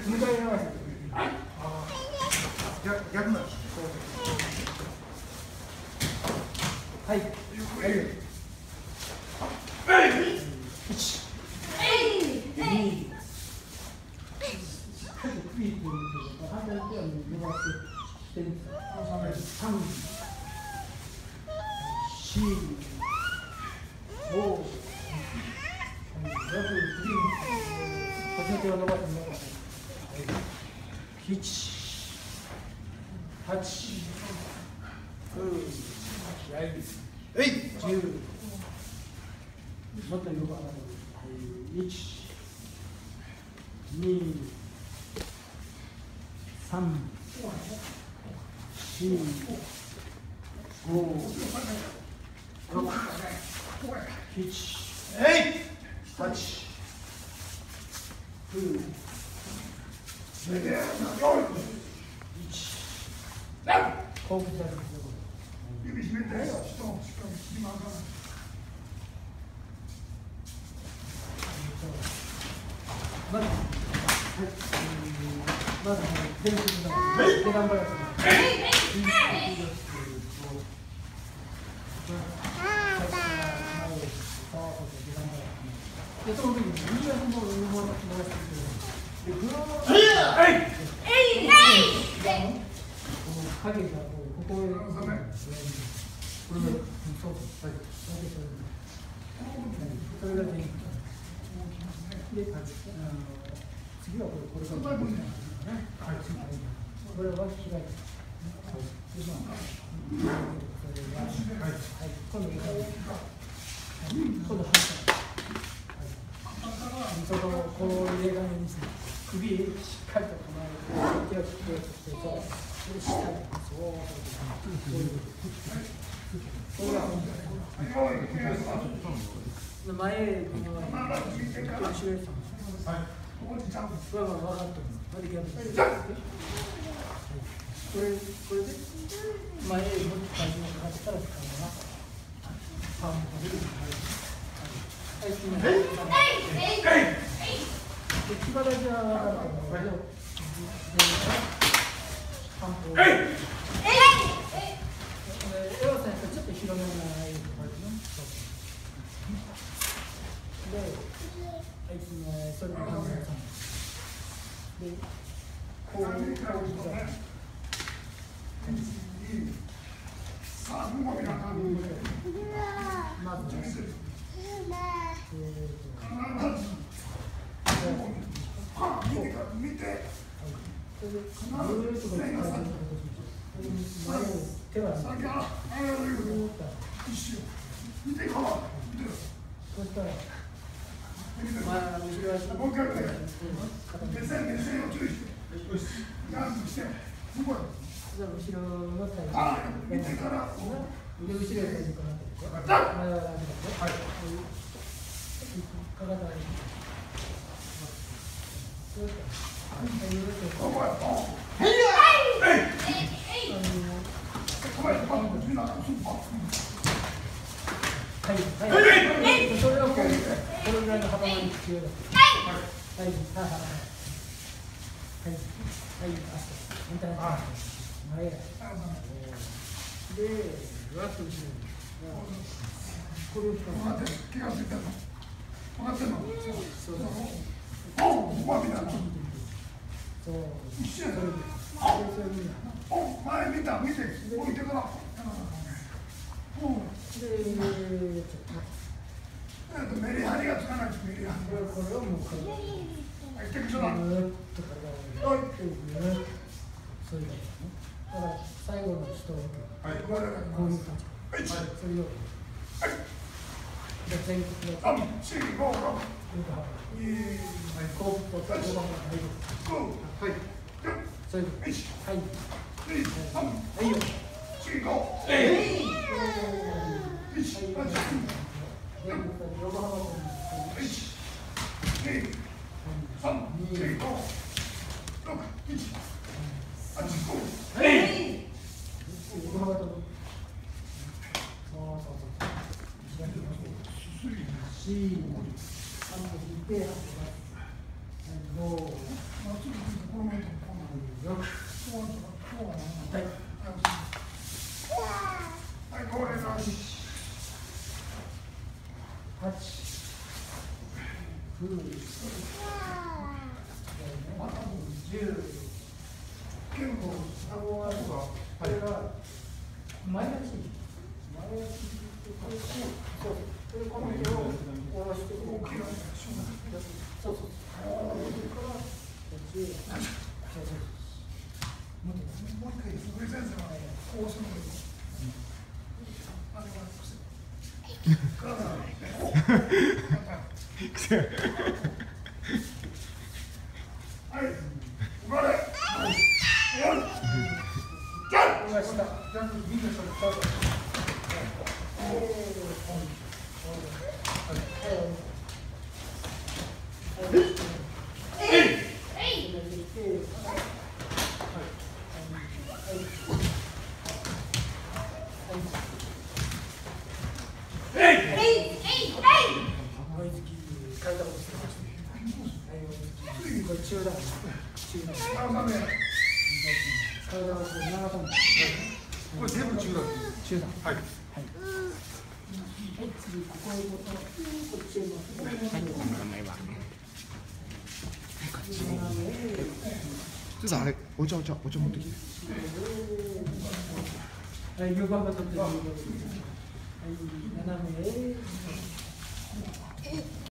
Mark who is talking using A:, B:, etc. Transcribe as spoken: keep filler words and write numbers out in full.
A: 向かい合わせて。はい。逆、逆なんですね。はい。はい。一。二。首っていうと、反対手は伸ばしてるんです。三。四。五。六。初めては伸ばしてみます。七。八。九。はい。十。もっと横浜で。一。二。三。四。五。六。七。八。九。十。一。後屈だけですよ。指締めて、人をしっかり切り回さない。まず、はい、まず、全身の手頑張らせて。はい。で、その時に右足の上も伸ばしていく。で、グローブを。はい。はい。影がこう、ここへ。これで、そうそう、はい。それが全員。で、次はこれ、これから。はい。これは左。はい。今度、今度、反対。その、こう入れ金にして、首しっかりと構えて、手をつけて、そう、下に、そう、そういう感じです。前へ、後ろへ。はい。ここにちゃんと。これは分かってます。これ、これで、前へもっと体重がかかったら使うかな。パンとかで。はい、すみません。で、気晴らしは分かると思うけど、半歩。えわさんやっぱちょっと広めな感じの。で、はい、それを半分さん。で、こう、こういう感じ。さあ、もうみんな感じ。まず、えー見て、見て。それで、ぐーっとこう、前を手は、ぐーっと。見て、かわ。そしたら、まあ、後ろ足。もう一回ね。目線、目線を注意して。ジャンプして。すごい。後ろのサイド。あ、見てから。腕後ろへサイドかなって。はい。かかと上げて。それをこれぐらいの幅まで必要だ。はい。はい。はい。はい。前へ。で、わっと後ろに。これを引っ張って。気がついたの。分かってんの。そう。おう、ここは見たな。そう。一緒やそれで。おう、前見た、見て、置いてから。おう。で、メリハリがつかないとメリハリ。これをもうこれ。はい、手口だ。ぐーっと体を。はい。ぐーっと。そういうことね。だから最後の人を。はい。こういう感じ。はい。それを。はい。で、全国の。あ、四、五、六。いい。はい。こう、こう、こう、はい。そういうこと。はい。はい。はいよ。四、五。えい。一、八。横浜の。一。二。三。四、五。六。一。八、九。はい。横浜と。そうそうそう。四。三歩引いて。五。 これ全部中段。
B: 中段。
A: はい。
B: はい。次ここへこっちへはい。名前は。
C: ちょっとあれお茶お茶お茶持ってきて。
B: はい、よく頑張って。はい、斜めへ。